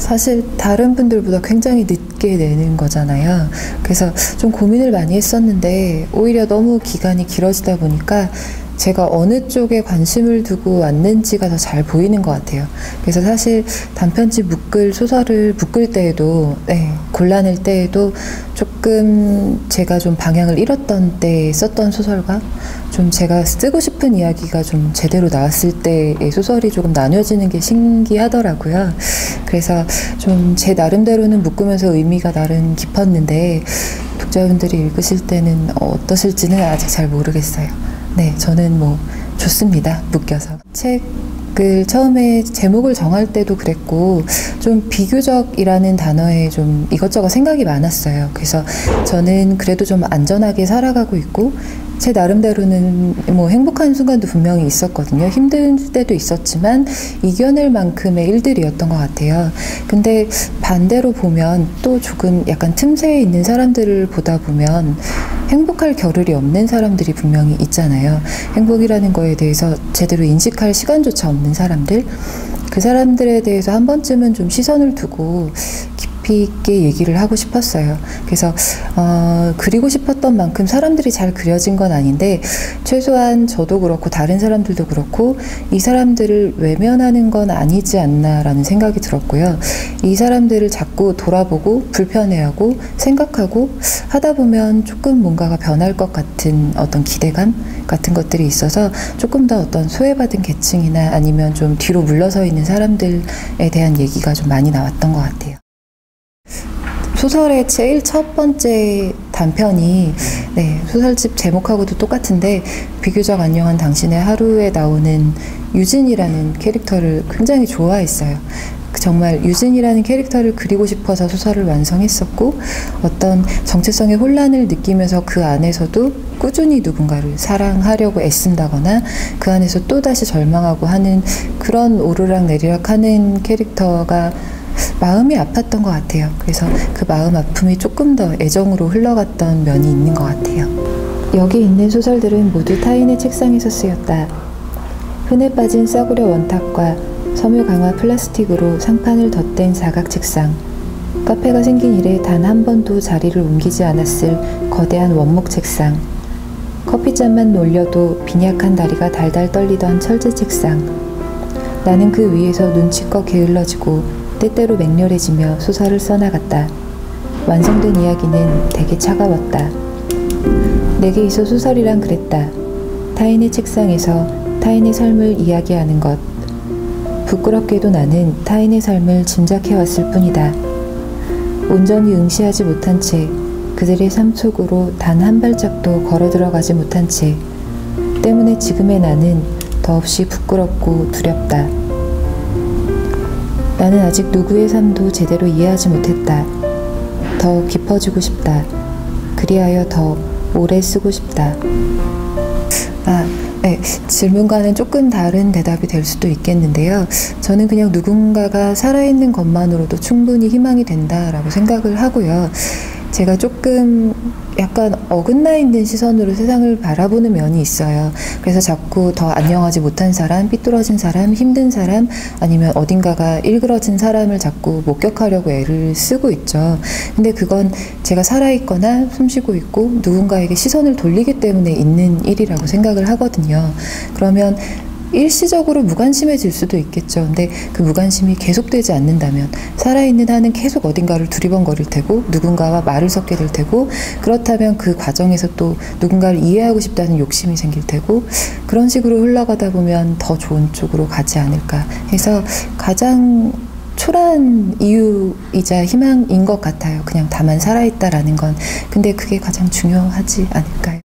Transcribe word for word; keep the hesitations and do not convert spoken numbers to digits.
사실 다른 분들보다 굉장히 늦게 내는 거잖아요. 그래서 좀 고민을 많이 했었는데 오히려 너무 기간이 길어지다 보니까 제가 어느 쪽에 관심을 두고 왔는지가 더 잘 보이는 것 같아요. 그래서 사실 단편집 묶을 소설을 묶을 때에도, 네, 골라낼 때에도 조금 제가 좀 방향을 잃었던 때에 썼던 소설과 좀 제가 쓰고 싶은 이야기가 좀 제대로 나왔을 때의 소설이 조금 나뉘어지는 게 신기하더라고요. 그래서 좀 제 나름대로는 묶으면서 의미가 나름 깊었는데 독자분들이 읽으실 때는 어떠실지는 아직 잘 모르겠어요. 네, 저는 뭐 좋습니다. 묶여서. 책을 처음에 제목을 정할 때도 그랬고 좀 비교적이라는 단어에 좀 이것저것 생각이 많았어요. 그래서 저는 그래도 좀 안전하게 살아가고 있고 제 나름대로는 뭐 행복한 순간도 분명히 있었거든요. 힘든 때도 있었지만 이겨낼 만큼의 일들이었던 것 같아요. 근데 반대로 보면 또 조금 약간 틈새에 있는 사람들을 보다 보면 행복할 겨를이 없는 사람들이 분명히 있잖아요. 행복이라는 거에 대해서 제대로 인식할 시간조차 없는 사람들, 그 사람들에 대해서 한 번쯤은 좀 시선을 두고 깊이 있게 얘기를 하고 싶었어요. 그래서 어, 그리고 싶었던 만큼 사람들이 잘 그려진 건 아닌데 최소한 저도 그렇고 다른 사람들도 그렇고 이 사람들을 외면하는 건 아니지 않나라는 생각이 들었고요. 이 사람들을 자꾸 돌아보고 불편해하고 생각하고 하다 보면 조금 뭔가가 변할 것 같은 어떤 기대감 같은 것들이 있어서 조금 더 어떤 소외받은 계층이나 아니면 좀 뒤로 물러서 있는 사람들에 대한 얘기가 좀 많이 나왔던 것 같아요. 소설의 제일 첫 번째 단편이, 네, 소설집 제목하고도 똑같은데 비교적 안녕한 당신의 하루에 나오는 유진이라는 캐릭터를 굉장히 좋아했어요. 정말 유진이라는 캐릭터를 그리고 싶어서 소설을 완성했었고 어떤 정체성의 혼란을 느끼면서 그 안에서도 꾸준히 누군가를 사랑하려고 애쓴다거나 그 안에서 또다시 절망하고 하는 그런 오르락내리락 하는 캐릭터가 마음이 아팠던 것 같아요. 그래서 그 마음 아픔이 조금 더 애정으로 흘러갔던 면이 있는 것 같아요. 여기 있는 소설들은 모두 타인의 책상에서 쓰였다. 흔해 빠진 싸구려 원탁과 섬유 강화 플라스틱으로 상판을 덧댄 사각 책상, 카페가 생긴 이래 단 한 번도 자리를 옮기지 않았을 거대한 원목 책상, 커피잔만 놀려도 빈약한 다리가 달달 떨리던 철제 책상. 나는 그 위에서 눈치껏 게을러지고 때때로 맹렬해지며 소설을 써나갔다. 완성된 이야기는 되게 차가웠다. 내게 있어 소설이란 그랬다. 타인의 책상에서 타인의 삶을 이야기하는 것. 부끄럽게도 나는 타인의 삶을 짐작해왔을 뿐이다. 온전히 응시하지 못한 채 그들의 삶 속으로 단 한 발짝도 걸어 들어가지 못한 채 때문에 지금의 나는 더없이 부끄럽고 두렵다. 나는 아직 누구의 삶도 제대로 이해하지 못했다. 더 깊어지고 싶다. 그리하여 더 오래 쓰고 싶다. 아, 네, 질문과는 조금 다른 대답이 될 수도 있겠는데요. 저는 그냥 누군가가 살아있는 것만으로도 충분히 희망이 된다라고 생각을 하고요. 제가 조금 약간 어긋나 있는 시선으로 세상을 바라보는 면이 있어요. 그래서 자꾸 더 안녕하지 못한 사람, 삐뚤어진 사람, 힘든 사람, 아니면 어딘가가 일그러진 사람을 자꾸 목격하려고 애를 쓰고 있죠. 근데 그건 제가 살아있거나 숨쉬고 있고 누군가에게 시선을 돌리기 때문에 있는 일이라고 생각을 하거든요. 그러면 일시적으로 무관심해질 수도 있겠죠. 근데 그 무관심이 계속되지 않는다면 살아있는 한은 계속 어딘가를 두리번거릴 테고 누군가와 말을 섞게 될 테고 그렇다면 그 과정에서 또 누군가를 이해하고 싶다는 욕심이 생길 테고 그런 식으로 흘러가다 보면 더 좋은 쪽으로 가지 않을까 해서 가장 초라한 이유이자 희망인 것 같아요. 그냥 다만 살아있다라는 건. 근데 그게 가장 중요하지 않을까요?